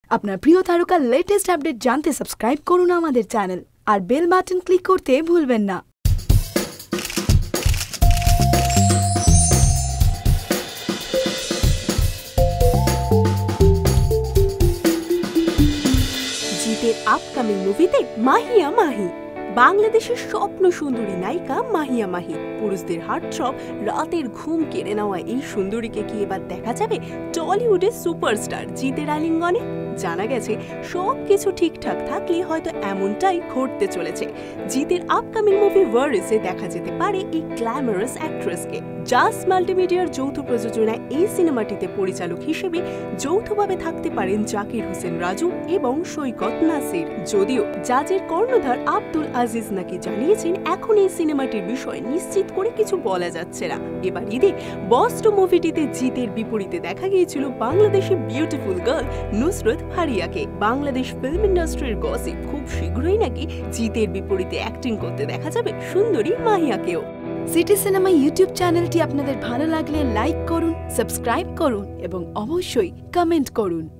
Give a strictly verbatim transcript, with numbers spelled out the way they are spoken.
আপনার প্রিয় তারকার লেটেস্ট আপডেট জানতে সাবস্ক্রাইব করুন আমাদের চ্যানেল আর বেল বাটন ক্লিক করতে ভুলবেন না। জিতের আপকামিং মুভিতে মাহিয়া মাহি। বাংলাদেশের স্বপ্ন সুন্দরী নায়িকা মাহিয়া মাহি পুরুষদের হার্টথ্রব রাতের ঘুম কেড়ে নেওয়া এই সুন্দরীকে কি এবার দেখা যাবে টলিউডের সুপারস্টার জিতের আলিঙ্গনে? জানা গেছে সব কিছু ঠিকঠাক থাকলে হয়তো এমনটাই ঘটতে চলেছে। জিতের আপকামিং মুভি ওয়ারিসে দেখা যেতে পারে এই গ্ল্যামারাস অ্যাক্ট্রেসকে। জাস্ট মাল্টিমিডিয়ার যৌথ প্রযোজনায় এই সিনেমাটিতে পরিচালক হিসেবে যৌথভাবে থাকতে পারেন জাকির হোসেন রাজু এবং সৈকত নাসির। যদিও জাজের কর্ণধার আব্দুল আজিজ নাকি জানিয়েছেন এখন এই সিনেমাটির বিষয়ে নিশ্চিত করে কিছু বলা যাচ্ছে না। এবার ঈদে বস টু মুভিটিতে জিতের বিপরীতে দেখা গিয়েছিল বাংলাদেশি বিউটিফুল গার্ল নুসরত ফারিয়াকে। বাংলাদেশ ফিল্ম ইন্ডাস্ট্রির গসিপ খুব শীঘ্রই নাকি জিতের বিপরীতে অ্যাক্টিং করতে দেখা যাবে সুন্দরী মাহিয়াকেও। সিটি সিনেমা ইউটিউব চ্যানেলটি আপনাদের ভালো লাগলে লাইক করুন, সাবস্ক্রাইব করুন এবং অবশ্যই কমেন্ট করুন।